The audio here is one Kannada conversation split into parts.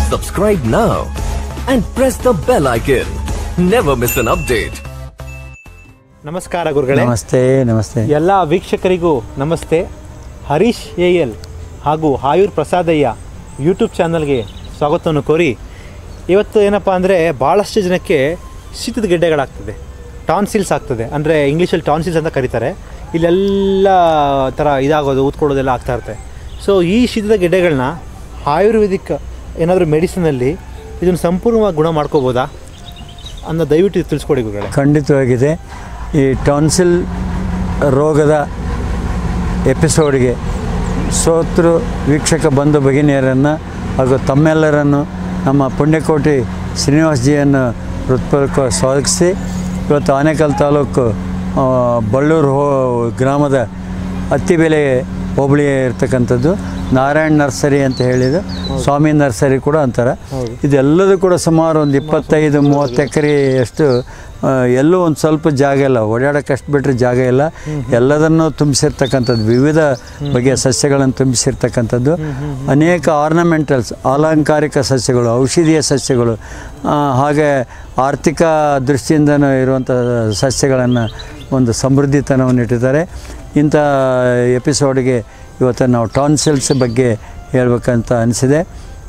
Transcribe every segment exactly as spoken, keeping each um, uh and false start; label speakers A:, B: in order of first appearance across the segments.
A: Subscribe now and press the bell icon. Never miss an update.
B: ನಮಸ್ಕಾರ ಗುರುಗಳೇ.
C: ನಮಸ್ತೆ ನಮಸ್ತೆ
B: ಎಲ್ಲ ವೀಕ್ಷಕರಿಗೂ ನಮಸ್ತೆ. ಹರೀಶ್ ಎ ಎಲ್ ಹಾಗೂ ಆಯುರ್ ಪ್ರಸಾದಯ್ಯ ಯೂಟ್ಯೂಬ್ ಚಾನಲ್ಗೆ ಸ್ವಾಗತವನ್ನು ಕೋರಿ ಇವತ್ತು ಏನಪ್ಪ ಅಂದರೆ ಭಾಳಷ್ಟು ಜನಕ್ಕೆ ಶೀತದ ಗೆಡ್ಡೆಗಳಾಗ್ತದೆ, ಟಾನ್ಸಿಲ್ಸ್ ಆಗ್ತದೆ. ಅಂದರೆ ಇಂಗ್ಲೀಷಲ್ಲಿ ಟಾನ್ಸಿಲ್ಸ್ ಅಂತ ಕರೀತಾರೆ. ಇಲ್ಲೆಲ್ಲ ಥರ ಇದಾಗೋದು, ಊದ್ಕೊಳ್ಳೋದೆಲ್ಲ ಆಗ್ತಾ ಇರುತ್ತೆ. ಸೊ ಈ ಶೀತದ ಗೆಡ್ಡೆಗಳನ್ನ ಆಯುರ್ವೇದಿಕ್ ಏನಾದರೂ ಮೆಡಿಸಿನಲ್ಲಿ ಇದನ್ನು ಸಂಪೂರ್ಣವಾಗಿ ಗುಣ ಮಾಡ್ಕೋಬೋದಾ ಅನ್ನೋ ದಯವಿಟ್ಟು ತಿಳಿಸ್ಕೊಡಿ ಗುರುಗಳೇ.
C: ಖಂಡಿತವಾಗಿದೆ. ಈ ಟಾನ್ಸಿಲ್ ರೋಗದ ಎಪಿಸೋಡ್ಗೆ ಸೋತೃ ವೀಕ್ಷಕ ಬಂಧು ಭಗಿನಿಯರನ್ನು ಹಾಗೂ ತಮ್ಮೆಲ್ಲರನ್ನು ನಮ್ಮ ಪುಣ್ಯಕೋಟಿ ಶ್ರೀನಿವಾಸಜಿಯನ್ನು ಹೃತ್ಪೂರ್ವಕ ಸ್ವಾಗತಿಸಿ, ಇವತ್ತು ಆನೇಕಲ್ ತಾಲೂಕು ಬಳ್ಳೂರು ಹೋ ಗ್ರಾಮದ ಅತ್ತಿಬೆಲೆ ಹೋಬಳಿ ಇರ್ತಕ್ಕಂಥದ್ದು ನಾರಾಯಣ್ ನರ್ಸರಿ ಅಂತ ಹೇಳಿದ್ದು, ಸ್ವಾಮಿ ನರ್ಸರಿ ಕೂಡ ಅಂತಾರೆ. ಇದೆಲ್ಲದೂ ಕೂಡ ಸುಮಾರು ಒಂದು ಇಪ್ಪತ್ತೈದು ಮೂವತ್ತು ಎಕರೆಯಷ್ಟು, ಎಲ್ಲೂ ಒಂದು ಸ್ವಲ್ಪ ಜಾಗ ಇಲ್ಲ, ಓಡಾಡೋಕ್ಕೆ ಅಷ್ಟು ಬಿಟ್ಟರೆ ಜಾಗ ಇಲ್ಲ. ಎಲ್ಲದನ್ನು ತುಂಬಿಸಿರ್ತಕ್ಕಂಥದ್ದು, ವಿವಿಧ ಬಗೆಯ ಸಸ್ಯಗಳನ್ನು ತುಂಬಿಸಿರ್ತಕ್ಕಂಥದ್ದು, ಅನೇಕ ಆರ್ನಮೆಂಟಲ್ಸ್ ಅಲಂಕಾರಿಕ ಸಸ್ಯಗಳು, ಔಷಧೀಯ ಸಸ್ಯಗಳು, ಹಾಗೆ ಆರ್ಥಿಕ ದೃಷ್ಟಿಯಿಂದನೂ ಇರುವಂಥ ಸಸ್ಯಗಳನ್ನು ಒಂದು ಸಮೃದ್ಧಿತನವನ್ನು ಇಟ್ಟಿದ್ದಾರೆ. ಇಂಥ ಎಪಿಸೋಡ್ಗೆ ಇವತ್ತು ನಾವು ಟಾನ್ಸಿಲ್ಸ್ ಬಗ್ಗೆ ಹೇಳ್ಬೇಕಂತ ಅನಿಸಿದೆ.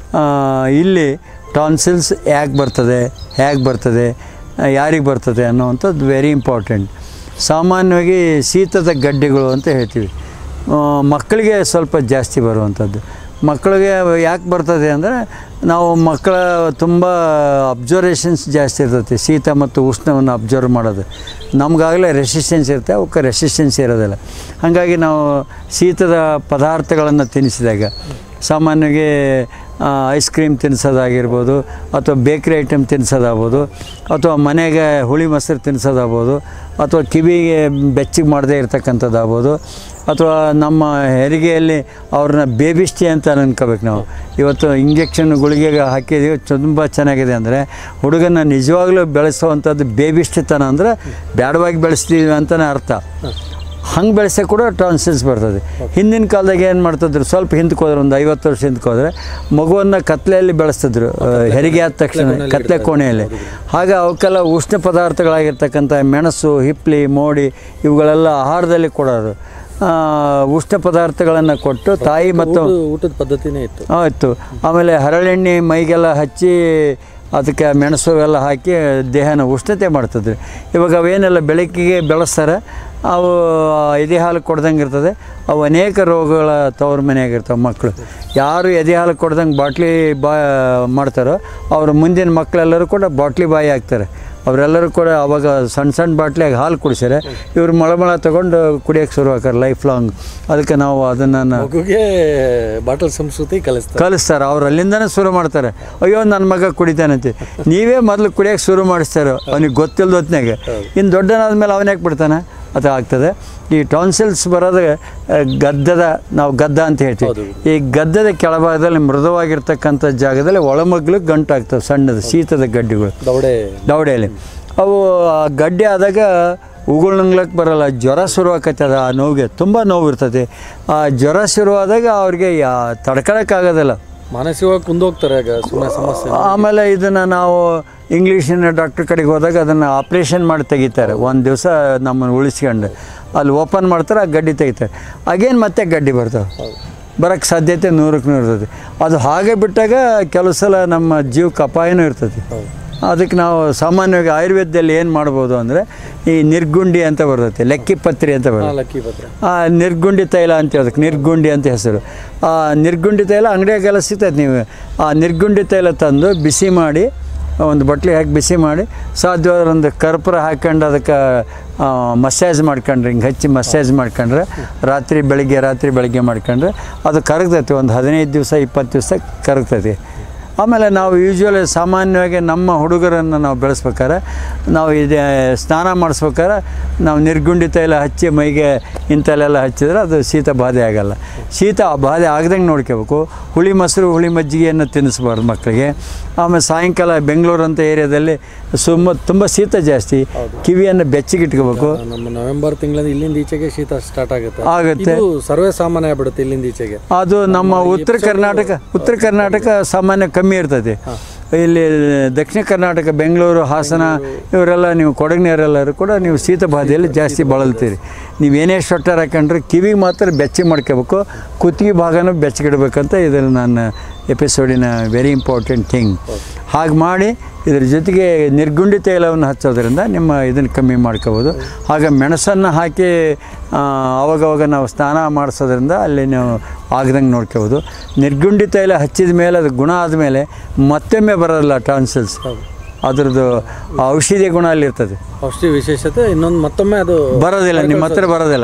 C: ಇಲ್ಲಿ ಟಾನ್ಸಿಲ್ಸ್ ಯಾಕೆ ಬರ್ತದೆ, ಹೇಗೆ ಬರ್ತದೆ, ಯಾರಿಗೆ ಬರ್ತದೆ ಅನ್ನೋವಂಥದ್ದು ವೆರಿ ಇಂಪಾರ್ಟೆಂಟ್. ಸಾಮಾನ್ಯವಾಗಿ ಶೀತದ ಗಡ್ಡೆಗಳು ಅಂತ ಹೇಳ್ತೀವಿ. ಮಕ್ಕಳಿಗೆ ಸ್ವಲ್ಪ ಜಾಸ್ತಿ ಬರುವಂಥದ್ದು. ಮಕ್ಕಳಿಗೆ ಯಾಕೆ ಬರ್ತದೆ ಅಂದರೆ, ನಾವು ಮಕ್ಕಳ ತುಂಬ ಅಬ್ಸರ್ವೇಷನ್ಸ್ ಜಾಸ್ತಿ ಇರ್ತೈತಿ, ಶೀತ ಮತ್ತು ಉಷ್ಣವನ್ನು ಅಬ್ಸರ್ವ್ ಮಾಡೋದು. ನಮಗಾಗಲೇ ರೆಸಿಸ್ಟೆನ್ಸ್ ಇರುತ್ತೆ, ಅವಕ್ಕೆ ರೆಸಿಸ್ಟೆನ್ಸ್ ಇರೋದಿಲ್ಲ. ಹಾಗಾಗಿ ನಾವು ಶೀತದ ಪದಾರ್ಥಗಳನ್ನು ತಿನ್ನಿಸಿದಾಗ, ಸಾಮಾನ್ಯವಾಗಿ ಐಸ್ ಕ್ರೀಮ್ ತಿನ್ನಿಸೋದಾಗಿರ್ಬೋದು, ಅಥವಾ ಬೇಕ್ರಿ ಐಟಮ್ ತಿನ್ನಿಸೋದಾಗ್ಬೋದು, ಅಥವಾ ಮನೆಗೆ ಹುಳಿ ಮೊಸರು ತಿನ್ನಿಸೋದಾಗ್ಬೋದು, ಅಥವಾ ಕಿವಿಗೆ ಬೆಚ್ಚಗೆ ಮಾಡದೇ ಇರ್ತಕ್ಕಂಥದ್ದಾಗ್ಬೋದು, ಅಥವಾ ನಮ್ಮ ಹೆರಿಗೆಯಲ್ಲಿ ಅವ್ರನ್ನ ಬೇಬಿಷ್ಟಿ ಅಂತ ಅನ್ಕೋಬೇಕು ನಾವು. ಇವತ್ತು ಇಂಜೆಕ್ಷನ್ ಗುಳಿಗೆಗೆ ಹಾಕಿದ್ದೀವಿ, ತುಂಬ ಚೆನ್ನಾಗಿದೆ ಅಂದರೆ ಹುಡುಗನ ನಿಜವಾಗ್ಲೂ ಬೆಳೆಸುವಂಥದ್ದು ಬೇಬಿಷ್ಟಿತನ ಅಂದರೆ ಬೇಡವಾಗಿ ಬೆಳೆಸ್ತೀವಿ ಅಂತಲೇ ಅರ್ಥ. ಹಂಗೆ ಬೆಳೆಸೋ ಕೂಡ ಟಾನ್ಸಿಲ್ಸ್ ಬರ್ತದೆ. ಹಿಂದಿನ ಕಾಲದಾಗ ಏನು ಮಾಡ್ತಿದ್ರು, ಸ್ವಲ್ಪ ಹಿಂದಕ್ಕೆ ಹೋದ್ರೆ, ಒಂದು ಐವತ್ತು ವರ್ಷ ಹಿಂದಕ್ಕೆ ಹೋದರೆ ಮಗುವನ್ನು ಕತ್ಲೆಯಲ್ಲಿ ಬೆಳೆಸ್ತಿದ್ರು, ಹೆರಿಗೆ ಆದ ತಕ್ಷಣ ಕತ್ಲೆ ಕೋಣೆಯಲ್ಲಿ. ಹಾಗೆ ಅವಕ್ಕೆಲ್ಲ ಉಷ್ಣ ಪದಾರ್ಥಗಳಾಗಿರ್ತಕ್ಕಂಥ ಮೆಣಸು, ಹಿಪ್ಲಿ, ಮೋಡಿ ಇವುಗಳೆಲ್ಲ ಆಹಾರದಲ್ಲಿ ಕೊಡೋದು. ಉಷ್ಣ ಪದಾರ್ಥಗಳನ್ನು ಕೊಟ್ಟು ತಾಯಿ ಮತ್ತು
B: ಊಟದ ಪದ್ಧತಿನೇ ಇತ್ತು
C: ಇತ್ತು ಆಮೇಲೆ ಹರಳೆಣ್ಣೆ ಮೈಗೆಲ್ಲ ಹಚ್ಚಿ ಅದಕ್ಕೆ ಮೆಣಸು ಎಲ್ಲ ಹಾಕಿ ದೇಹನ ಉಷ್ಣತೆ ಮಾಡ್ತಿದ್ರಿ. ಇವಾಗ ಅವೇನೆಲ್ಲ ಬೆಳಕಿಗೆ ಬೆಳೆಸ್ತಾರೆ, ಅವು ಎದೆ ಹಾಲು ಕೊಡ್ದಂಗೆ ಇರ್ತದೆ. ಅವು ಅನೇಕ ರೋಗಗಳ ತವ್ರ ಮನೆಯಾಗಿರ್ತಾವೆ. ಮಕ್ಕಳು ಯಾರು ಎದೆ ಹಾಲು ಕೊಡ್ದಂಗೆ ಬಾಟ್ಲಿ ಬಾ ಮಾಡ್ತಾರೋ ಅವ್ರ ಮುಂದಿನ ಮಕ್ಕಳೆಲ್ಲರೂ ಕೂಡ ಬಾಟ್ಲಿ ಬಾಯಿ ಆಗ್ತಾರೆ. ಅವರೆಲ್ಲರೂ ಕೂಡ ಅವಾಗ ಸಣ್ಣ ಸಣ್ಣ ಬಾಟ್ಲಿಯಾಗಿ ಹಾಲು ಕುಡಿಸ್ಯಾರೆ, ಇವ್ರು ಮಳಮಳ ತೊಗೊಂಡು ಕುಡಿಯೋಕ್ಕೆ ಶುರು ಹಾಕಾರ ಲೈಫ್ ಲಾಂಗ್. ಅದಕ್ಕೆ ನಾವು ಅದನ್ನು
B: ಬಾಟಲ್ ಸಂಸ್ಕೃತಿ ಕಲಿಸ್ತಾರೆ
C: ಕಲಿಸ್ತಾರೆ ಅವ್ರು ಅಲ್ಲಿಂದನೇ ಶುರು ಮಾಡ್ತಾರೆ. ಅಯ್ಯೋ ನನ್ನ ಮಗ ಕುಡಿತಾನಂತೆ, ನೀವೇ ಮೊದಲು ಕುಡಿಯೋಕ್ಕೆ ಶುರು ಮಾಡಿಸ್ತಾರೆ. ಅವನಿಗೆ ಗೊತ್ತಿಲ್ಲದ ಹೊತ್ತಿನಾಗೆ. ಇನ್ನು ದೊಡ್ಡನಾದ್ಮೇಲೆ ಅವನ್ಯಾಕೆ ಬಿಡ್ತಾನೆ, ಅದು ಆಗ್ತದೆ. ಈ ಟಾನ್ಸಿಲ್ಸ್ ಬರೋದು ಗದ್ದದ, ನಾವು ಗದ್ದ ಅಂತ ಹೇಳ್ತೀವಿ. ಈ ಗದ್ದದ ಕೆಳಭಾಗದಲ್ಲಿ ಮೃದುವಾಗಿರ್ತಕ್ಕಂಥ ಜಾಗದಲ್ಲಿ ಒಳಮಗ್ಲು ಗಂಟಾಗ್ತವೆ, ಸಣ್ಣದು ಶೀತದ ಗಡ್ಡೆಗಳು ದವಡೆ ದವಡೆಯಲ್ಲಿ. ಅವು ಗಡ್ಡೆ ಆದಾಗ ಉಗುಳ್ನಂಗ್ಲಕ್ಕೆ ಬರೋಲ್ಲ, ಜ್ವರ ಶುರುವಾಕತ್ತದ. ಆ ನೋವಿಗೆ ತುಂಬ ನೋವು ಇರ್ತದೆ. ಆ ಜ್ವರ ಶುರುವಾದಾಗ ಅವ್ರಿಗೆ ಯಾ ತಡ್ಕೊಳಕ್ಕಾಗೋದಿಲ್ಲ,
B: ಮಾನಸಿಕವಾಗಿ ಕುಂದೋಗ್ತಾರೆ. ಸಮಸ್ಯೆ.
C: ಆಮೇಲೆ ಇದನ್ನು ನಾವು ಇಂಗ್ಲೀಷಿನ ಡಾಕ್ಟ್ರ್ ಕಡೆಗೆ ಹೋದಾಗ ಅದನ್ನು ಆಪ್ರೇಷನ್ ಮಾಡಿ ತೆಗಿತಾರೆ. ಒಂದು ದಿವಸ ನಮ್ಮನ್ನು ಉಳಿಸ್ಕೊಂಡು ಅಲ್ಲಿ ಓಪನ್ ಮಾಡ್ತಾರೆ, ಆ ಗಡ್ಡೆ ತೆಗಿತಾರೆ. ಅಗೇನು ಮತ್ತೆ ಗಡ್ಡೆ ಬರ್ತಾವೆ, ಬರೋಕ್ಕೆ ಸಾಧ್ಯತೆ ನೂರಕ್ಕೆ ನೂರು ಇರ್ತದೆ. ಅದು ಹಾಗೆ ಬಿಟ್ಟಾಗ ಕೆಲವು ಸಲ ನಮ್ಮ ಜೀವಕ್ಕೆ ಅಪಾಯನೂ ಇರ್ತದೆ. ಅದಕ್ಕೆ ನಾವು ಸಾಮಾನ್ಯವಾಗಿ ಆಯುರ್ವೇದದಲ್ಲಿ ಏನು ಮಾಡ್ಬೋದು ಅಂದರೆ, ಈ ನಿರ್ಗುಂಡಿ ಅಂತ ಬರ್ತೈತೆ, ಲೆಕ್ಕಿಪತ್ರಿ ಅಂತ ಬರುತ್ತೆ. ಆ ನಿರ್ಗುಂಡಿ ತೈಲ ಅಂತ ಅದಕ್ಕೆ ನಿರ್ಗುಂಡಿ ಅಂತ ಹೆಸರು. ಆ ನಿರ್ಗುಂಡಿ ತೈಲ ಅಂಗಡಿಯಾಗೆಲ್ಲ ಸಿಗ್ತೈತೆ. ನೀವು ಆ ನಿರ್ಗುಂಡಿ ತೈಲ ತಂದು ಬಿಸಿ ಮಾಡಿ, ಒಂದು ಬಟ್ಲಿ ಹಾಕಿ ಬಿಸಿ ಮಾಡಿ, ಸಾಧ್ಯವಾದ್ರೆ ಒಂದು ಕರ್ಪೂರ ಹಾಕ್ಕೊಂಡು ಅದಕ್ಕೆ ಮಸಾಜ್ ಮಾಡ್ಕೊಂಡ್ರೆ, ಹಿಂಗೆ ಹಚ್ಚಿ ಮಸಾಜ್ ಮಾಡ್ಕೊಂಡ್ರೆ, ರಾತ್ರಿ ಬೆಳಗ್ಗೆ ರಾತ್ರಿ ಬೆಳಗ್ಗೆ ಮಾಡ್ಕೊಂಡ್ರೆ ಅದು ಕರಗ್ತೈತಿ. ಒಂದು ಹದಿನೈದು ದಿವಸ ಇಪ್ಪತ್ತು ದಿವಸ ಕರಗ್ತೈತಿ. ಆಮೇಲೆ ನಾವು ಯೂಶ್ವಲಿ ಸಾಮಾನ್ಯವಾಗಿ ನಮ್ಮ ಹುಡುಗರನ್ನು ನಾವು ಬೆಳೆಸ್ಬೇಕಾದ್ರೆ, ನಾವು ಇದೆ ಸ್ನಾನ ಮಾಡಿಸ್ಬೇಕಾದ್ರೆ ನಾವು ನಿರ್ಗುಂಡಿ ತೈಲ ಹಚ್ಚಿ ಮೈಗೆ ಇಂಥಲ್ಲೆಲ್ಲ ಹಚ್ಚಿದ್ರೆ ಅದು ಶೀತ ಬಾಧೆ ಆಗೋಲ್ಲ. ಶೀತ ಬಾಧೆ ಆಗದಂಗೆ ನೋಡ್ಕೋಬೇಕು. ಹುಳಿ ಮೊಸರು, ಹುಳಿ ಮಜ್ಜಿಗೆಯನ್ನು ತಿನ್ನಿಸ್ಬಾರ್ದು ಮಕ್ಕಳಿಗೆ. ಆಮೇಲೆ ಸಾಯಂಕಾಲ ಬೆಂಗಳೂರು ಅಂತ ಏರಿಯಾದಲ್ಲಿ ಸುಮ್ಮ ತುಂಬ ಶೀತ ಜಾಸ್ತಿ, ಕಿವಿಯನ್ನು ಬೆಚ್ಚಗಿಟ್ಕೋಬೇಕು.
B: ನಮ್ಮ ನವೆಂಬರ್ ತಿಂಗಳಿಂದ ಇಲ್ಲಿಂದ ಈಚೆಗೆ ಶೀತ ಸ್ಟಾರ್ಟ್ ಆಗುತ್ತೆ
C: ಆಗುತ್ತೆ
B: ಸರ್ವೇ ಸಾಮಾನ್ಯ ಆಗ್ಬಿಡುತ್ತೆ ಇಲ್ಲಿಂದ ಈಚೆಗೆ.
C: ಅದು ನಮ್ಮ ಉತ್ತರ ಕರ್ನಾಟಕ ಉತ್ತರ ಕರ್ನಾಟಕ ಸಾಮಾನ್ಯ ಕಮ್ಮಿ ಕಮ್ಮಿ ಇರ್ತೈತಿ. ಇಲ್ಲಿ ದಕ್ಷಿಣ ಕರ್ನಾಟಕ ಬೆಂಗಳೂರು ಹಾಸನ ಇವರೆಲ್ಲ ನೀವು ಕೊಡಗಿನವರೆಲ್ಲರೂ ಕೂಡ ನೀವು ಶೀತ ಬಾಧೆಯಲ್ಲಿ ಜಾಸ್ತಿ ಬಳಲ್ತೀರಿ. ನೀವೇನೇ ಸ್ವೆಟರ್ ಹಾಕೊಂಡ್ರೆ ಕಿವಿಗೆ ಮಾತ್ರ ಬೆಚ್ಚಗೆ ಮಾಡ್ಕೋಬೇಕು, ಕುತ್ತಿಗೆ ಭಾಗನೂ ಬೆಚ್ಚಗಿಡ್ಬೇಕಂತ ಇದರಲ್ಲಿ ನನ್ನ ಎಪಿಸೋಡಿನ ವೆರಿ ಇಂಪಾರ್ಟೆಂಟ್ ಥಿಂಗ್. ಹಾಗೆ ಮಾಡಿ ಇದ್ರ ಜೊತೆಗೆ ನಿರ್ಗುಂಡಿ ತೈಲವನ್ನು ಹಚ್ಚೋದ್ರಿಂದ ನಿಮ್ಮ ಇದನ್ನು ಕಮ್ಮಿ ಮಾಡ್ಕೋಬೋದು. ಹಾಗೆ ಮೆಣಸನ್ನು ಹಾಕಿ ಅವಾಗವಾಗ ನಾವು ಸ್ನಾನ ಮಾಡಿಸೋದ್ರಿಂದ ಅಲ್ಲಿ ನಾವು ಆಗದಂಗೆ ನೋಡ್ಕೋಬೋದು. ನಿರ್ಗುಂಡಿ ತೈಲ ಹಚ್ಚಿದ ಮೇಲೆ ಅದು ಗುಣ ಆದಮೇಲೆ ಮತ್ತೊಮ್ಮೆ ಬರೋಲ್ಲ ಟಾನ್ಸಿಲ್ಸ್. ಅದರದ್ದು ಔಷಧಿ ಗುಣ ಅಲ್ಲಿರ್ತದೆ,
B: ಔಷಧಿ ವಿಶೇಷತೆ ಇನ್ನೊಂದು ಮತ್ತೊಮ್ಮೆ ಅದು
C: ಬರೋದಿಲ್ಲ, ನಿಮ್ಮ ಹತ್ರ ಬರೋದಿಲ್ಲ.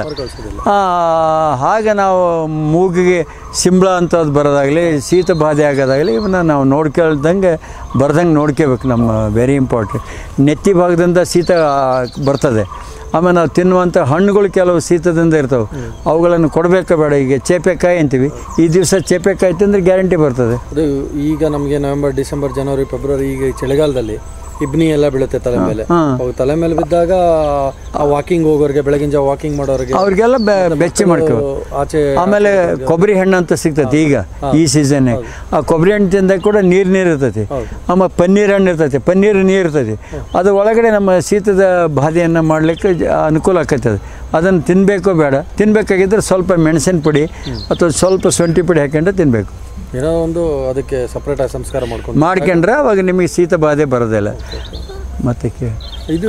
C: ಹಾಗೆ ನಾವು ಮೂಗಿಗೆ ಸಿಂಬಳ ಅಂಥದ್ದು ಬರೋದಾಗಲಿ ಶೀತ ಬಾಧೆ ಆಗೋದಾಗಲಿ ಇವನ್ನ ನಾವು ನೋಡ್ಕೊಳ್ದಂಗೆ ಬರ್ದಂಗೆ ನೋಡ್ಕೋಬೇಕು. ನಮ್ಮ ವೆರಿ ಇಂಪಾರ್ಟೆಂಟ್. ನೆತ್ತಿ ಭಾಗದಿಂದ ಶೀತ ಬರ್ತದೆ. ಆಮೇಲೆ ನಾವು ತಿನ್ನುವಂಥ ಹಣ್ಣುಗಳು ಕೆಲವು ಶೀತದಿಂದ ಇರ್ತವೆ, ಅವುಗಳನ್ನು ಕೊಡಬೇಕಾ ಬೇಡ? ಈಗ ಚೇಪೆಕಾಯಿ ಅಂತೀವಿ, ಈ ದಿವಸ ಚೇಪೆಕಾಯಿ ತಿಂದರೆ ಗ್ಯಾರಂಟಿ ಬರ್ತದೆ.
B: ಅದು ಈಗ ನಮಗೆ ನವೆಂಬರ್ ಡಿಸೆಂಬರ್ ಜನವರಿ ಫೆಬ್ರವರಿ ಈಗ ಚಳಿಗಾಲದಲ್ಲಿ ಇಬ್ನಿ ಎಲ್ಲ ಬೀಳುತ್ತೆ ತಲೆ ಮೇಲೆ. ತಲೆ ಮೇಲೆ ಬಿದ್ದಾಗ ವಾಕಿಂಗ್ ಹೋಗೋರಿಗೆ, ಬೆಳಗಿನ ಜಾವ ವಾಕಿಂಗ್ ಮಾಡೋರಿಗೆ
C: ಅವ್ರಿಗೆಲ್ಲ ಬೆಚ್ಚಿ ಮಾಡ್ಕೋ. ಆಚೆ ಆಮೇಲೆ ಕೊಬ್ಬರಿ ಹಣ್ಣು ಅಂತ ಸಿಗ್ತೈತಿ ಈಗ ಈ ಸೀಸನ್ನೇ. ಆ ಕೊಬ್ಬರಿ ಹಣ್ಣು ತಿಂದಾಗ ಕೂಡ ನೀರು ನೀರು ಇರ್ತೈತಿ. ಆಮೇಲೆ ಪನ್ನೀರ್ ಹಣ್ಣು ಇರ್ತೈತಿ, ಪನ್ನೀರು ನೀರು ಇರ್ತೈತಿ. ಅದು ಒಳಗಡೆ ನಮ್ಮ ಶೀತದ ಬಾಧೆಯನ್ನು ಮಾಡಲಿಕ್ಕೆ ಅನುಕೂಲ ಆಕೈತದೆ. ಅದನ್ನು ತಿನ್ನಬೇಕೋ ಬೇಡ? ತಿನ್ನಬೇಕಾಗಿದ್ದರೆ ಸ್ವಲ್ಪ ಮೆಣಸಿನ ಪುಡಿ ಅಥವಾ ಸ್ವಲ್ಪ ಶುಂಠಿ ಪುಡಿ ಹಾಕ್ಕೊಂಡು ತಿನ್ನಬೇಕು.
B: ಏನೋ ಒಂದು ಅದಕ್ಕೆ ಸಪ್ರೇಟಾಗಿ ಸಂಸ್ಕಾರ ಮಾಡ್ಕೊಂಡು
C: ಮಾಡ್ಕೊಂಡ್ರೆ ಅವಾಗ ನಿಮಗೆ ಶೀತ ಬಾಧೆ ಬರೋದಿಲ್ಲ. ಮತ್ತೆ
B: ಇದು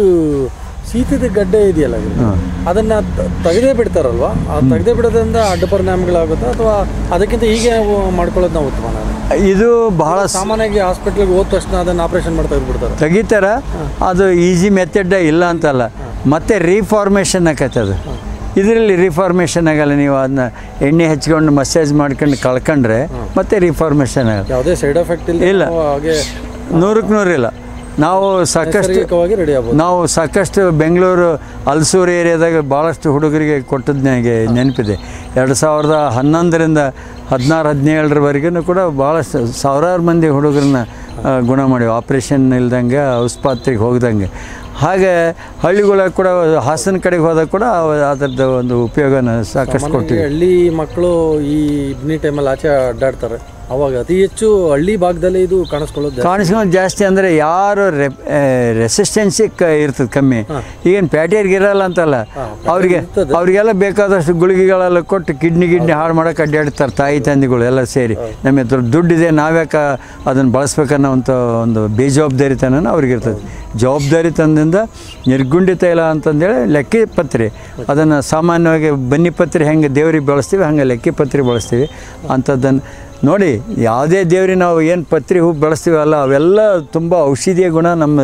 B: ಶೀತದ ಗಡ್ಡೆ ಇದೆಯಲ್ಲ, ಅದನ್ನು ತೆಗೆದೇ ಬಿಡ್ತಾರಲ್ವಾ? ಆ ತೆಗೆದೇ ಬಿಡೋದ್ರಿಂದ ಅಡ್ಡ ಪರಿಣಾಮಗಳಾಗುತ್ತಾ ಅಥವಾ ಅದಕ್ಕಿಂತ ಹೀಗೆ ಮಾಡ್ಕೊಳ್ಳೋದು ನಾವು ಉತ್ತಮ?
C: ಇದು ಬಹಳ
B: ಸಾಮಾನ್ಯವಾಗಿ ಹಾಸ್ಪಿಟ್ಲಿಗೆ ಹೋದ ತಕ್ಷಣ ಅದನ್ನು ಆಪ್ರೇಷನ್ ಮಾಡಿ ತೆಗೆದುಬಿಡ್ತಾರೆ,
C: ತೆಗಿತಾರೆ. ಅದು ಈಸಿ ಮೆಥಡ್ ಇಲ್ಲ ಅಂತಲ್ಲ, ಮತ್ತೆ ರೀಫಾರ್ಮೇಷನ್ ಆಕೈತೆ. ಅದು ಇದರಲ್ಲಿ ರಿಫಾರ್ಮೇಷನ್ ಆಗಲ್ಲ. ನೀವು ಅದನ್ನ ಎಣ್ಣೆ ಹಚ್ಕೊಂಡು ಮಸಾಜ್ ಮಾಡ್ಕೊಂಡು ಕಳ್ಕೊಂಡ್ರೆ ಮತ್ತೆ ರಿಫಾರ್ಮೇಷನ್ ಆಗಲ್ಲ.
B: ಯಾವುದೇ ಸೈಡ್ ಎಫೆಕ್ಟ್ ಇಲ್ಲ, ಹಾಗೆ
C: ನೂರಕ್ಕೆ ನೂರಿಲ್ಲ. ನಾವು ಸಾಕಷ್ಟು
B: ರೆಡಿ ಆಗ್ಬೋದು.
C: ನಾವು ಸಾಕಷ್ಟು ಬೆಂಗಳೂರು ಹಲಸೂರು ಏರಿಯಾದಾಗ ಭಾಳಷ್ಟು ಹುಡುಗರಿಗೆ ಕೊಟ್ಟದ್ನಾಗೆ ನೆನಪಿದೆ. ಎರಡು ಸಾವಿರದ ಹನ್ನೊಂದರಿಂದ ಹದಿನಾರು ಹದಿನೇಳರವರೆಗೂ ಕೂಡ ಭಾಳಷ್ಟು ಸಾವಿರಾರು ಮಂದಿ ಹುಡುಗರನ್ನ ಗುಣ ಮಾಡಿವಿ, ಆಪ್ರೇಷನ್ ಇಲ್ದಂಗೆ, ಔಷಪಾತ್ರೆಗೆ ಹೋಗ್ದಂಗೆ. ಹಾಗೆ ಹಳ್ಳಿಗಳ ಕೂಡ ಹಾಸನ ಕಡೆಗೆ ಹೋದಾಗ ಕೂಡ ಅದರದ್ದು ಒಂದು ಉಪಯೋಗನ ಸಾಕಷ್ಟು ಕೊಟ್ಟಿವಿ.
B: ಹಳ್ಳಿ ಮಕ್ಕಳು ಈ ಇಬ್ನಿ ಟೈಮಲ್ಲಿ ಆಚೆ ಅಡ್ಡಾಡ್ತಾರೆ, ಅವಾಗ ಅತಿ ಹೆಚ್ಚು ಹಳ್ಳಿ ಭಾಗದಲ್ಲಿ ಇದು ಕಾಣಿಸ್ಕೊಳ್ಳೋದು
C: ಕಾಣಿಸ್ಕೊಳ್ಳೋದು ಜಾಸ್ತಿ. ಅಂದರೆ ಯಾರು ರೆ ರೆಸಿಸ್ಟೆನ್ಸಿಗೆ ಇರ್ತದೆ ಕಮ್ಮಿ. ಈಗೇನು ಪ್ಯಾಟೇರ್ಗೆ ಇರಲ್ಲ ಅಂತಲ್ಲ, ಅವ್ರಿಗೆ ಅವ್ರಿಗೆಲ್ಲ ಬೇಕಾದಷ್ಟು ಗುಳಿಗೆಗಳೆಲ್ಲ ಕೊಟ್ಟು ಕಿಡ್ನಿ ಗಿಡ್ನಿ ಹಾಳು ಮಾಡೋಕೆ ಅಡ್ಡಾಡ್ತಾರೆ ತಾಯಿ ತಂದೆಗಳು ಎಲ್ಲ ಸೇರಿ. ನಮಗೆ ದುಡ್ಡಿದೆ, ನಾವ್ಯಾಕೆ ಅದನ್ನು ಬಳಸ್ಬೇಕನ್ನೋ ಅಂತ ಒಂದು ಬೇಜವಾಬ್ದಾರಿತನ ಅವ್ರಿಗಿರ್ತದೆ. ಜವಾಬ್ದಾರಿತನದಿಂದ ನಿರ್ಗುಂಡಿ ತೈಲ ಅಂತಂದೇಳಿ ಲೆಕ್ಕಿ ಪತ್ರಿ, ಅದನ್ನು ಸಾಮಾನ್ಯವಾಗಿ ಬನ್ನಿ ಪತ್ರಿ ಹೆಂಗೆ ದೇವ್ರಿಗೆ ಬಳಸ್ತೀವಿ ಹಂಗೆ ಲೆಕ್ಕಿ ಪತ್ರಿ ಬಳಸ್ತೀವಿ ಅಂಥದ್ದನ್ನು ನೋಡಿ. ಯಾವುದೇ ದೇವ್ರಿಗೆ ನಾವು ಏನು ಪತ್ರಿ ಹೂ ಬೆಳೆಸ್ತೀವಲ್ಲ ಅವೆಲ್ಲ ತುಂಬ ಔಷಧೀಯ ಗುಣ, ನಮ್ಮ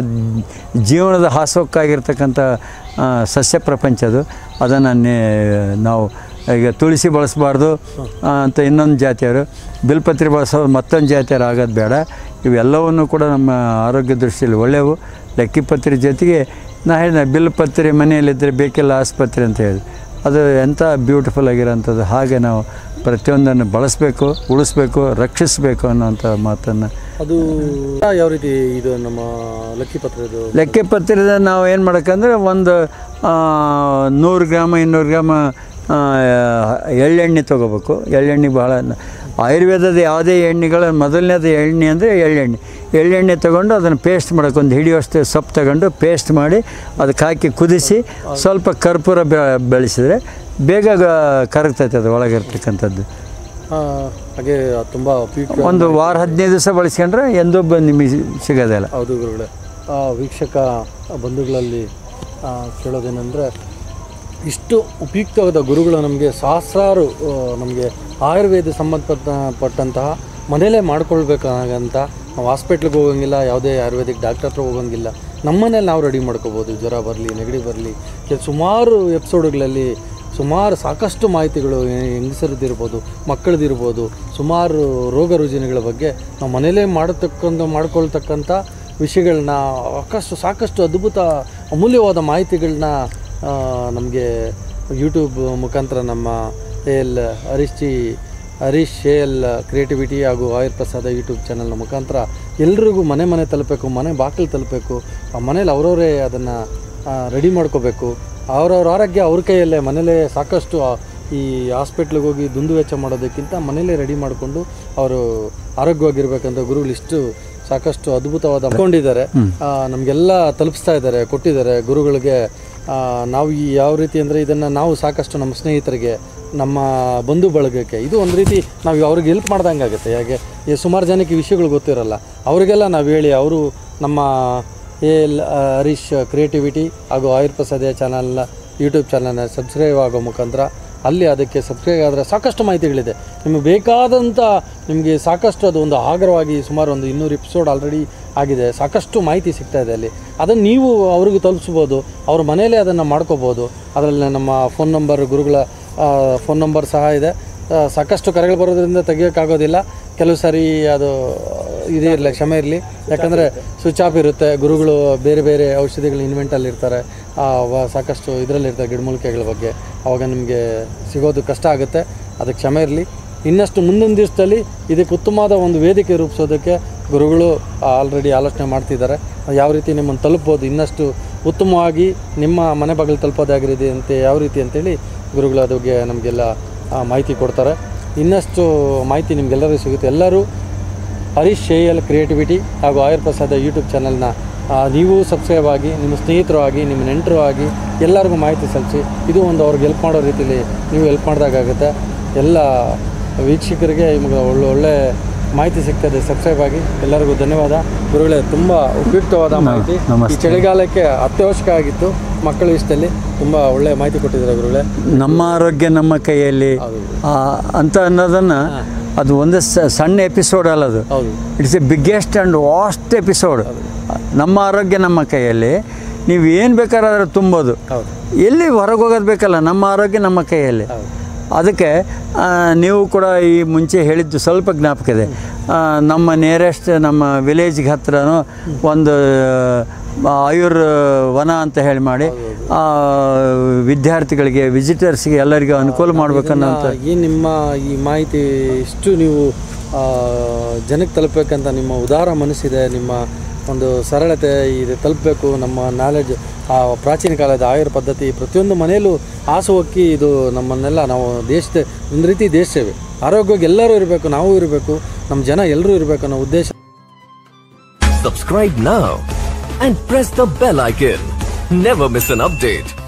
C: ಜೀವನದ ಹಾಸೋಕ್ಕಾಗಿರ್ತಕ್ಕಂಥ ಸಸ್ಯ ಪ್ರಪಂಚ ಅದು. ಅದನ್ನು ನಾವು ಈಗ ತುಳಸಿ ಬಳಸಬಾರ್ದು ಅಂತ ಇನ್ನೊಂದು ಜಾತಿಯವರು, ಬಿಲ್ಪತ್ರಿ ಬಳಸೋದು ಮತ್ತೊಂದು ಜಾತಿಯವರು ಆಗೋದು ಬೇಡ. ಇವೆಲ್ಲವನ್ನು ಕೂಡ ನಮ್ಮ ಆರೋಗ್ಯ ದೃಷ್ಟಿಯಲ್ಲಿ ಒಳ್ಳೆಯವು. ಲೆಕ್ಕಿಪತ್ರಿ ಜೊತೆಗೆ ನಾ ಹೇಳಿದ ಬಿಲ್ಪತ್ರಿ ಮನೆಯಲ್ಲಿದ್ದರೆ ಬೇಕಿಲ್ಲ ಆಸ್ಪತ್ರೆ ಅಂತ ಹೇಳಿದೆ, ಅದು ಎಂಥ ಬ್ಯೂಟಿಫುಲ್ ಆಗಿರೋಂಥದ್ದು. ಹಾಗೆ ನಾವು ಪ್ರತಿಯೊಂದನ್ನು ಬಳಸಬೇಕು, ಉಳಿಸ್ಬೇಕು, ರಕ್ಷಿಸಬೇಕು ಅನ್ನೋಂಥ ಮಾತನ್ನು.
B: ಅದು ಯಾವ ರೀತಿ ಇದು ನಮ್ಮ ಲೆಕ್ಕಿಪತ್ರದ
C: ಲೆಕ್ಕಿಪತ್ರದ ನಾವು ಏನು ಮಾಡೋಕ್ಕಂದ್ರೆ ಒಂದು ನೂರು ಗ್ರಾಮ ಇನ್ನೂರು ಗ್ರಾಮ ಎಳ್ಳೆಣ್ಣೆ ತೊಗೋಬೇಕು. ಎಳ್ಳೆಣ್ಣೆ ಭಾಳ ಆಯುರ್ವೇದದ ಯಾವುದೇ ಎಣ್ಣೆಗಳ ಮೊದಲನೇದು ಎಣ್ಣೆ ಅಂದರೆ ಎಳ್ಳೆಣ್ಣೆ. ಎಳ್ಳೆಣ್ಣೆ ತೊಗೊಂಡು ಅದನ್ನು ಪೇಸ್ಟ್ ಮಾಡೋಕೆ ಒಂದು ಹಿಡಿಯುವಷ್ಟು ಸೊಪ್ಪು ತಗೊಂಡು ಪೇಸ್ಟ್ ಮಾಡಿ ಅದಕ್ಕೆ ಹಾಕಿ ಕುದಿಸಿ ಸ್ವಲ್ಪ ಕರ್ಪೂರ ಬೆಳೆಸಿದ್ರೆ ಬೇಗ ಕರಗ್ತೈತೆ ಅದು ಒಳಗಿರ್ತಕ್ಕಂಥದ್ದು.
B: ಹಾಗೆ ತುಂಬ
C: ಒಂದು ವಾರ ಹದಿನೈದು ದಿವಸ ಬಳಸ್ಕೊಂಡ್ರೆ ಎಂದೂ ನಿಮಗೆ ಸಿಗೋದಿಲ್ಲ.
B: ಹೌದು ಗುರುಗಳೇ. ವೀಕ್ಷಕ ಬಂಧುಗಳಲ್ಲಿ ಕೇಳೋದೇನೆಂದರೆ, ಇಷ್ಟು ಉಪಯುಕ್ತವಾದ ಗುರುಗಳು ನಮಗೆ ಸಹಸ್ರಾರು ನಮಗೆ ಆಯುರ್ವೇದ ಸಂಬಂಧಪಟ್ಟಂತಹ ಮನೇಲೇ ಮಾಡ್ಕೊಳ್ಬೇಕಾಗಂತ ನಾವು ಹಾಸ್ಪಿಟ್ಲಿಗೆ ಹೋಗೋಂಗಿಲ್ಲ, ಯಾವುದೇ ಆಯುರ್ವೇದಿಕ್ ಡಾಕ್ಟರ್ ಹತ್ರ ಹೋಗೋಂಗಿಲ್ಲ. ನಮ್ಮನೇಲಿ ನಾವು ರೆಡಿ ಮಾಡ್ಕೋಬೋದು. ಜ್ವರ ಬರಲಿ, ನೆಗಡಿ ಬರಲಿ, ಸುಮಾರು ಎಪಿಸೋಡ್ಗಳಲ್ಲಿ ಸುಮಾರು ಸಾಕಷ್ಟು ಮಾಹಿತಿಗಳು ಹೆಂಗಸರದ್ದಿರ್ಬೋದು, ಮಕ್ಕಳದಿರ್ಬೋದು, ಸುಮಾರು ರೋಗ ರುಜಿನಗಳ ಬಗ್ಗೆ ನಾವು ಮನೇಲೇ ಮಾಡತಕ್ಕಂಥ ಮಾಡ್ಕೊಳ್ತಕ್ಕಂಥ ವಿಷಯಗಳನ್ನ ಸಾಕಷ್ಟು ಸಾಕಷ್ಟು ಅದ್ಭುತ ಅಮೂಲ್ಯವಾದ ಮಾಹಿತಿಗಳನ್ನ ನಮಗೆ ಯೂಟ್ಯೂಬ್ ಮುಖಾಂತರ ನಮ್ಮ A L Harish ji Harish A L creativity ಹಾಗೂ ಆಯುರ್ ಪ್ರಸಾದ ಯೂಟ್ಯೂಬ್ ಚಾನಲ್ನ ಮುಖಾಂತರ ಎಲ್ರಿಗೂ ಮನೆ ಮನೆ ತಲುಪಬೇಕು, ಮನೆ ಬಾಗಿಲು ತಲುಪಬೇಕು. ಆ ಮನೇಲಿ ಅವರವರೇ ಅದನ್ನು ರೆಡಿ ಮಾಡ್ಕೋಬೇಕು. ಅವರವ್ರ ಆರೋಗ್ಯ ಅವ್ರ ಕೈಯಲ್ಲೇ, ಮನೇಲೇ ಸಾಕಷ್ಟು
D: ಈ ಹಾಸ್ಪಿಟ್ಲಿಗೆ ಹೋಗಿ ದುಂದು ವೆಚ್ಚ ಮಾಡೋದಕ್ಕಿಂತ ಮನೇಲೇ ರೆಡಿ ಮಾಡಿಕೊಂಡು ಅವರು ಆರೋಗ್ಯವಾಗಿರ್ಬೇಕಂತ ಗುರುಗಳು ಇಷ್ಟು ಸಾಕಷ್ಟು ಅದ್ಭುತವಾದ ಕೊಂಡಿದ್ದಾರೆ, ನಮಗೆಲ್ಲ ತಲುಪಿಸ್ತಾ ಇದ್ದಾರೆ, ಕೊಟ್ಟಿದ್ದಾರೆ ಗುರುಗಳಿಗೆ. ನಾವು ಈ ಯಾವ ರೀತಿ ಅಂದರೆ ಇದನ್ನು ನಾವು ಸಾಕಷ್ಟು ನಮ್ಮ ಸ್ನೇಹಿತರಿಗೆ, ನಮ್ಮ ಬಂಧು ಬಳಗಕ್ಕೆ ಇದು ಒಂದು ರೀತಿ ನಾವು ಅವ್ರಿಗೆ ಹೆಲ್ಪ್ ಮಾಡ್ದಂಗೆ ಆಗುತ್ತೆ. ಹಾಗೆ ಈ ಸುಮಾರು ಜನಕ್ಕೆ ವಿಷಯಗಳು ಗೊತ್ತಿರಲ್ಲ, ಅವರಿಗೆಲ್ಲ ನಾವು ಹೇಳಿ ಅವರು ನಮ್ಮ ಎ ಎಲ್ ಹರೀಶ್ ಕ್ರಿಯೇಟಿವಿಟಿ ಹಾಗೂ ಆಯುರ್ ಪ್ರಸಾದ ಚಾನಲ್ನ ಯೂಟ್ಯೂಬ್ ಚಾನಲ್ನ ಸಬ್ಸ್ಕ್ರೈಬ್ ಆಗೋ ಮುಖಾಂತರ ಅಲ್ಲಿ ಅದಕ್ಕೆ ಸಬ್ಸ್ಕ್ರೈಬ್ ಆದರೆ ಸಾಕಷ್ಟು ಮಾಹಿತಿಗಳಿದೆ. ನಿಮಗೆ ಬೇಕಾದಂಥ ನಿಮಗೆ ಸಾಕಷ್ಟು ಅದು ಒಂದು ಆಗ್ರಹವಾಗಿ ಸುಮಾರು ಒಂದು ಇನ್ನೂರು ಎಪಿಸೋಡ್ ಆಲ್ರೆಡಿ ಆಗಿದೆ, ಸಾಕಷ್ಟು ಮಾಹಿತಿ ಸಿಗ್ತಾಯಿದೆ ಅಲ್ಲಿ. ಅದನ್ನು ನೀವು ಅವ್ರಿಗೆ ತಲುಪಿಸ್ಬೋದು, ಅವ್ರ ಮನೆಯಲ್ಲೇ ಅದನ್ನು ಮಾಡ್ಕೋಬೋದು. ಅದರಲ್ಲಿ ನಮ್ಮ ಫೋನ್ ನಂಬರ್, ಗುರುಗಳ ಫೋನ್ ನಂಬರ್ ಸಹ ಇದೆ. ಸಾಕಷ್ಟು ಕರೆಗಳು ಬರೋದ್ರಿಂದ ತೆಗಿಯೋಕ್ಕಾಗೋದಿಲ್ಲ, ಕೆಲವು ಸಾರಿ ಅದು ಇದೇ ಇರಲಿ, ಕ್ಷಮೆ ಇರಲಿ. ಯಾಕಂದರೆ ಸ್ವಿಚ್ ಆಫ್ ಇರುತ್ತೆ, ಗುರುಗಳು ಬೇರೆ ಬೇರೆ ಔಷಧಿಗಳು ಇನ್ವೆಂಟಲ್ಲಿ ಇರ್ತಾರೆ, ಸಾಕಷ್ಟು ಇದರಲ್ಲಿರ್ತಾರೆ ಗಿಡಮೂಲಿಕೆಗಳ ಬಗ್ಗೆ, ಆವಾಗ ನಿಮಗೆ ಸಿಗೋದು ಕಷ್ಟ ಆಗುತ್ತೆ, ಅದಕ್ಕೆ ಕ್ಷಮೆ ಇರಲಿ. ಇನ್ನಷ್ಟು ಮುಂದಿನ ದಿವಸದಲ್ಲಿ ಇದಕ್ಕೆ ಉತ್ತಮವಾದ ಒಂದು ವೇದಿಕೆ ರೂಪಿಸೋದಕ್ಕೆ ಗುರುಗಳು ಆಲ್ರೆಡಿ ಆಲೋಚನೆ ಮಾಡ್ತಿದ್ದಾರೆ. ಯಾವ ರೀತಿ ನಿಮ್ಮನ್ನು ತಲುಪ್ಬೋದು, ಇನ್ನಷ್ಟು ಉತ್ತಮವಾಗಿ ನಿಮ್ಮ ಮನೆ ಬಾಗಿಲು ತಲುಪೋದಾಗಿರಿದೆ ಅಂತ ಯಾವ ರೀತಿ ಅಂತೇಳಿ ಗುರುಗಳು ಅದಕ್ಕೆ ನಮಗೆಲ್ಲ ಮಾಹಿತಿ ಕೊಡ್ತಾರೆ. ಇನ್ನಷ್ಟು ಮಾಹಿತಿ ನಿಮಗೆಲ್ಲರಿಗೂ ಸಿಗುತ್ತೆ. ಎಲ್ಲರೂ ಹರೀಶ್ ಎ ಎಲ್ ಕ್ರಿಯೇಟಿವಿಟಿ ಹಾಗೂ ಆಯುರ್ ಪ್ರಸಾದ ಯೂಟ್ಯೂಬ್ ಚಾನಲ್ನ ನೀವು ಸಬ್ಸ್ಕ್ರೈಬ್ ಆಗಿ, ನಿಮ್ಮ ಸ್ನೇಹಿತರು ಆಗಿ, ನಿಮ್ಮ ನೆಂಟರು ಆಗಿ ಎಲ್ಲರಿಗೂ ಮಾಹಿತಿ ಸಲ್ಲಿಸಿ. ಇದು ಒಂದು ಅವ್ರಿಗೆ ಹೆಲ್ಪ್ ಮಾಡೋ ರೀತಿಯಲ್ಲಿ ನೀವು ಹೆಲ್ಪ್ ಮಾಡಿದಾಗುತ್ತೆ. ಎಲ್ಲ ವೀಕ್ಷಕರಿಗೆ ನಿಮಗೆ ಒಳ್ಳೆ ಒಳ್ಳೆ ಮಾಹಿತಿ ಸಿಗ್ತದೆ. ಸಬ್ಸ್ಕ್ರೈಬ್ ಆಗಿ. ಎಲ್ಲರಿಗೂ ಧನ್ಯವಾದ ಗುರುಗಳೇ, ತುಂಬ ಉಪಯುಕ್ತವಾದ ಮಾಹಿತಿ. ಈ ಚಳಿಗಾಲಕ್ಕೆ ಅತ್ಯವಶ್ಯಕ ಆಗಿತ್ತು, ಮಕ್ಕಳ ವಿಷಯದಲ್ಲಿ ತುಂಬ ಒಳ್ಳೆ ಮಾಹಿತಿ ಕೊಟ್ಟಿದ್ದಾರೆ ಗುರುಗಳೇ.
C: ನಮ್ಮ ಆರೋಗ್ಯ ನಮ್ಮ ಕೈಯಲ್ಲಿ ಅಂತ ಅನ್ನೋದನ್ನು ಅದು ಒಂದು ಸಣ್ಣ ಎಪಿಸೋಡ್ ಅಲ್ಲ, ಅದು it's a biggest and vast episode. ನಮ್ಮ ಆರೋಗ್ಯ ನಮ್ಮ ಕೈಯಲ್ಲಿ, ನೀವು ಏನು ಬೇಕಾದ್ರೆ ತುಂಬೋದು, ಎಲ್ಲಿ ಹೊರಗೆ ಹೋಗೋದು ಬೇಕಲ್ಲ, ನಮ್ಮ ಆರೋಗ್ಯ ನಮ್ಮ ಕೈಯಲ್ಲಿ. ಅದಕ್ಕೆ ನೀವು ಕೂಡ ಈ ಮುಂಚೆ ಹೇಳಿದ್ದು ಸ್ವಲ್ಪ ಜ್ಞಾಪಕ ಇದೆ. ನಮ್ಮ ನಿಯರೆಸ್ಟ್ ನಮ್ಮ ವಿಲೇಜ್ಗೆ ಹತ್ರನೂ ಒಂದು ಆಯುರ್ ವನ ಅಂತ ಹೇಳಿ ಮಾಡಿ ವಿದ್ಯಾರ್ಥಿಗಳಿಗೆ, ವಿಸಿಟರ್ಸ್ಗೆ ಎಲ್ಲರಿಗೂ ಅನುಕೂಲ ಮಾಡ್ಬೇಕನ್ನೋಂಥ
D: ಈ ನಿಮ್ಮ ಈ ಮಾಹಿತಿ ಇಷ್ಟು ನೀವು ಜನಕ್ಕೆ ತಲುಪಬೇಕಂತ ನಿಮ್ಮ ಉದಾರ ಮನಸ್ಸಿದೆ, ನಿಮ್ಮ ಒಂದು ಸರಳತೆ ಇದು ತಲುಪಬೇಕು. ನಮ್ಮ ನಾಲೆಡ್ಜ್, ಆ ಪ್ರಾಚೀನ ಕಾಲದ ಆಯುರ್ ಪದ್ಧತಿ ಪ್ರತಿಯೊಂದು ಮನೆಯಲ್ಲೂ ಹಾಸುಹೊಕ್ಕಿ ಇದು ನಮ್ಮನ್ನೆಲ್ಲ ನಾವು ದೇಶದ ಒಂದು ರೀತಿ ದೇಶ ಸೇವೆ, ಆರೋಗ್ಯವಾಗಿ ಎಲ್ಲರೂ ಇರಬೇಕು, ನಾವು ಇರಬೇಕು, ನಮ್ಮ ಜನ ಎಲ್ಲರೂ ಇರಬೇಕು ಅನ್ನೋ ಉದ್ದೇಶ.
A: Subscribe now and press the bell icon. Never miss an update.